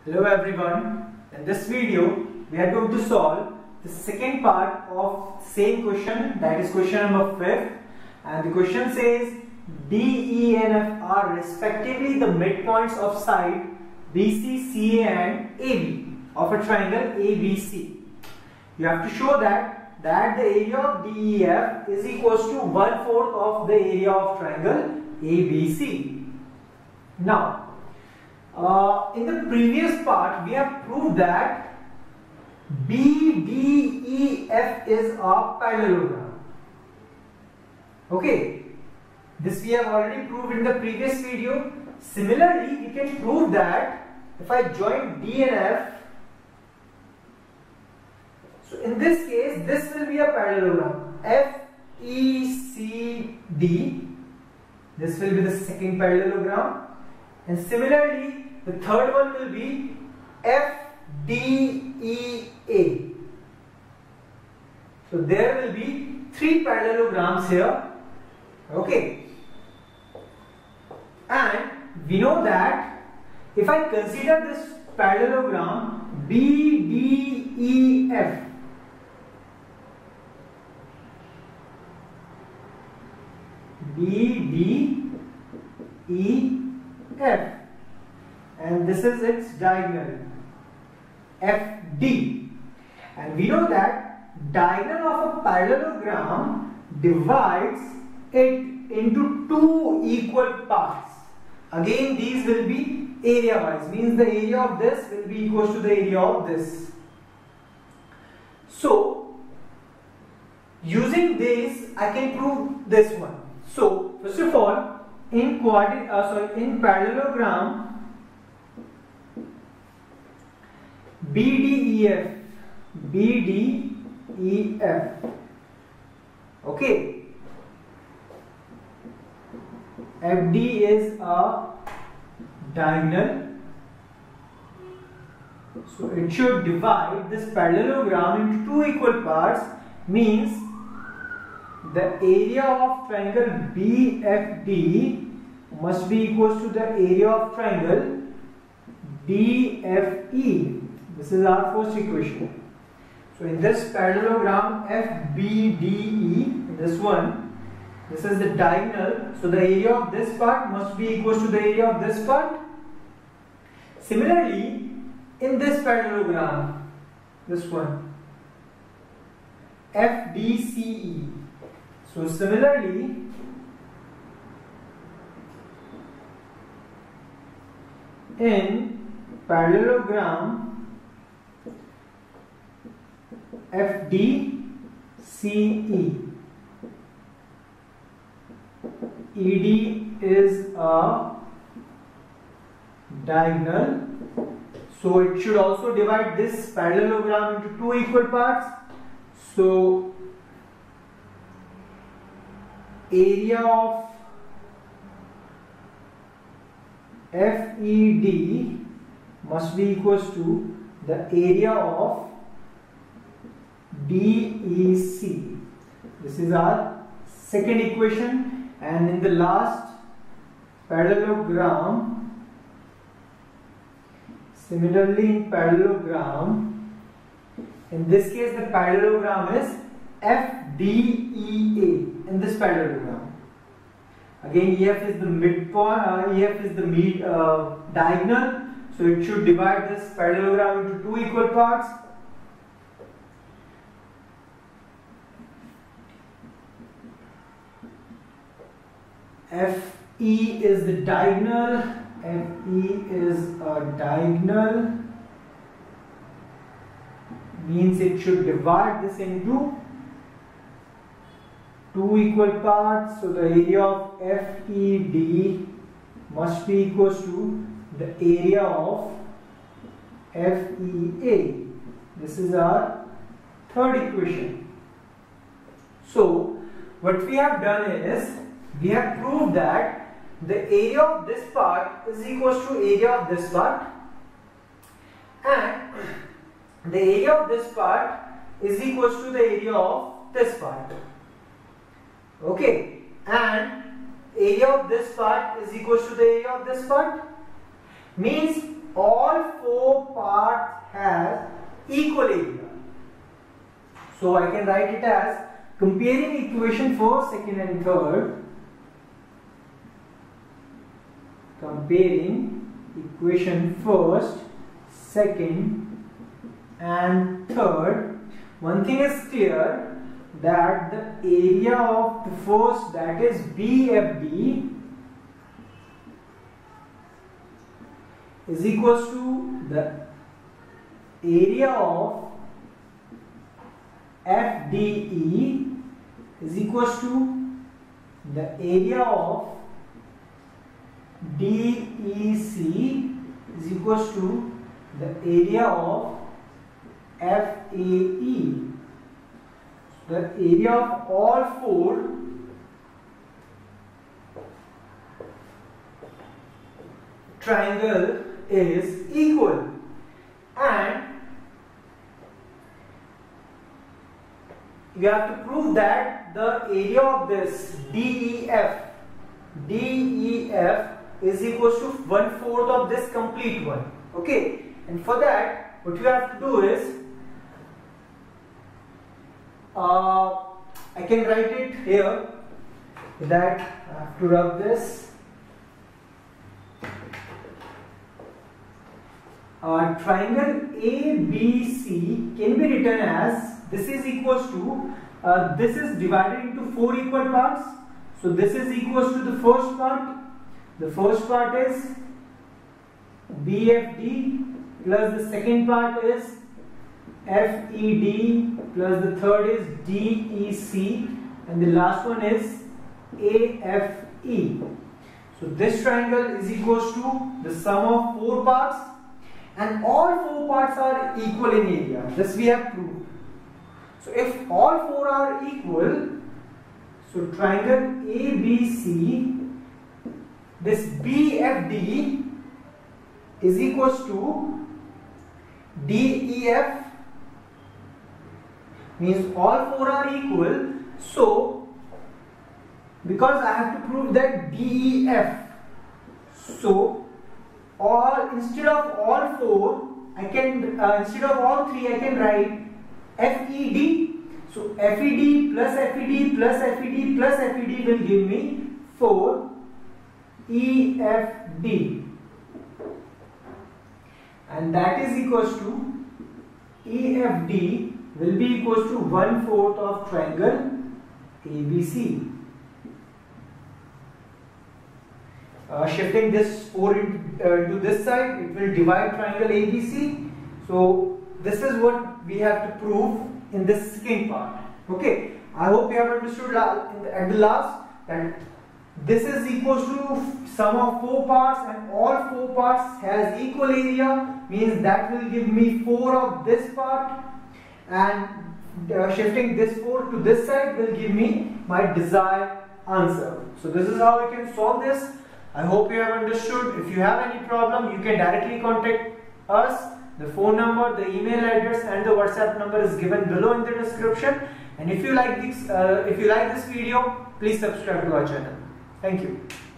Hello everyone, in this video we are going to solve the second part of same question, that is question number 5, and the question says D, E and F are respectively the midpoints of side BC, CA and AB of a triangle ABC. You have to show that the area of DEF is equals to 1/4 of the area of triangle ABC. Now, in the previous part, we have proved that BDEF is a parallelogram. Okay, this we have already proved in the previous video. Similarly, we can prove that if I join D and F, so in this case, this will be a parallelogram. FECD, this will be the second parallelogram. And similarly, the third one will be FDEA. So there will be 3 parallelograms here. Okay. And we know that if I consider this parallelogram BDEF, BDEF, and this is its diagonal FD, and we know that diagonal of a parallelogram divides it into 2 equal parts. Again, these will be area wise, means the area of this will be equal to the area of this. So using this I can prove this one. So first of all, in parallelogram BDEF, okay, FD is a diagonal, so it should divide this parallelogram into 2 equal parts, means the area of triangle BFD must be equal to the area of triangle DFE. This is our first equation. So in this parallelogram FBDE, this one, this is the diagonal, so the area of this part must be equal to the area of this part. Similarly, in this parallelogram, this one, FBCE, so similarly, in parallelogram FDCE, ED is a diagonal, so it should also divide this parallelogram into 2 equal parts. So area of FED must be equals to the area of DEC. This is our second equation. And in the last parallelogram, similarly in parallelogram, in this case the parallelogram is FDEA. In this parallelogram, again EF is the midpoint, EF is the diagonal, so it should divide this parallelogram into 2 equal parts. FE is the diagonal, FE is a diagonal, means it should divide this into 2 equal parts, so the area of FED must be equal to the area of FEA. This is our third equation. So what we have done is, we have proved that the area of this part is equal to area of this part, and the area of this part is equal to the area of this part. Okay, and area of this part is equal to the area of this part, means all 4 parts has equal area. So I can write it as comparing equation first, second and third. Comparing equation first, second and third. One thing is clear, that the area of the first, that is BFD, is equals to the area of FDE is equals to the area of DEC is equals to the area of FAE. The area of all four triangle is equal, and you have to prove that the area of this DEF is equals to 1/4 of this complete one. Okay, and for that what you have to do is I can write it here, that I have to rub this. Triangle ABC can be written as, this is equals to, this is divided into 4 equal parts. So this is equals to the first part. The first part is BFD, plus the second part is FED, plus the third is DEC, and the last one is AFE. So this triangle is equals to the sum of 4 parts, and all 4 parts are equal in area. This we have proved. So if all 4 are equal, so triangle ABC, this BFD is equals to DEF, means all 4 are equal. So because I have to prove that DEF, so instead of all 4 I can instead of all 3 I can write FED. So FED plus FED plus FED plus FED will give me 4 EFD, and that is equals to EFD will be equals to 1/4 of triangle ABC. Shifting this 4 into this side, it will divide triangle ABC. So this is what we have to prove in this second part. Okay, I hope you have understood at the last that this is equals to sum of 4 parts, and all 4 parts has equal area, means that will give me 4 of this part, and shifting this 4 to this side will give me my desired answer. So this is how we can solve this. I hope you have understood. If you have any problem, you can directly contact us. The phone number, the email address and the WhatsApp number is given below in the description. And if you like this video, please subscribe to our channel. Thank you.